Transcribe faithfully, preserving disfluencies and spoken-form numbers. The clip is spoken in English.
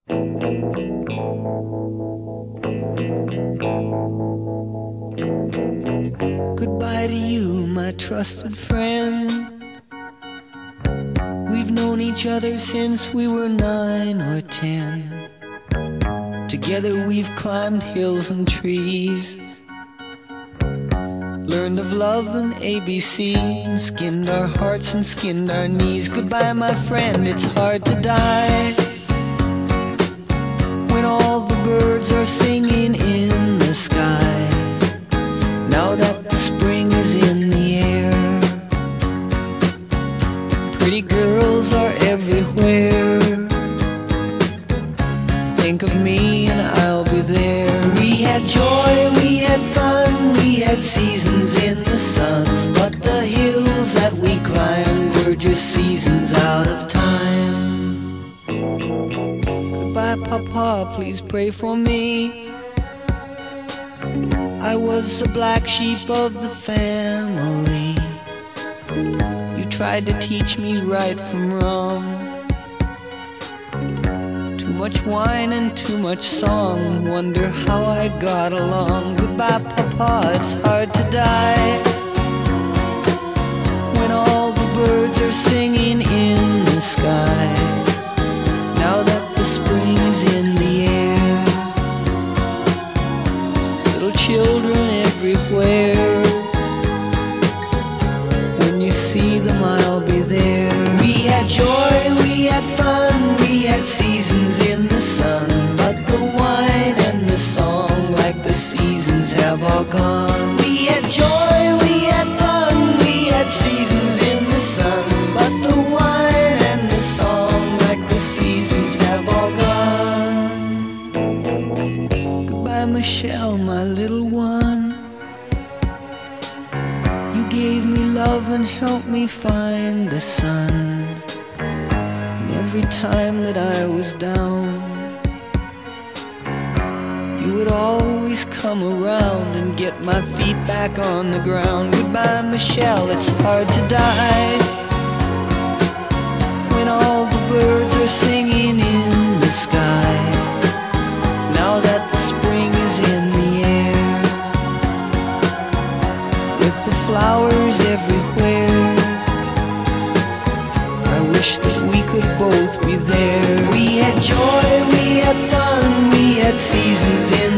Goodbye to you, my trusted friend. We've known each other since we were nine or ten. Together we've climbed hills and trees, learned of love and A B C, and skinned our hearts and skinned our knees. Goodbye, my friend, it's hard to die when all the birds are singing in the sky. Now that the spring is in the air, pretty girls are everywhere. Think of me and I'll be there. We had joy, we had fun, we had seasons in the sun, but the hills that we climbed were just seasons out of time. Goodbye, Papa, please pray for me. I was the black sheep of the family. You tried to teach me right from wrong. Too much wine and too much song, wonder how I got along. Goodbye, Papa, it's hard to die when all the birds are singing in the sky. Now that the spring is in the air, little children everywhere. When you see them, I'll be there. We had joy, we had fun, we had seasons in the sun, but the wine and the song, like the seasons, have all gone. We had joy, we had fun, we had seasons in the sun, but the wine and the song, like the seasons, have all gone. Goodbye, Michelle, my little one. You gave me love and helped me find the sun. And every time that I was down, you would always come around and get my feet back on the ground. Goodbye, Michelle, it's hard to die when all the birds are singing in the sky. Now that the spring is in the air, with the flowers everywhere, I wish that we could both be there. We had joy, we had fun, we had seasons in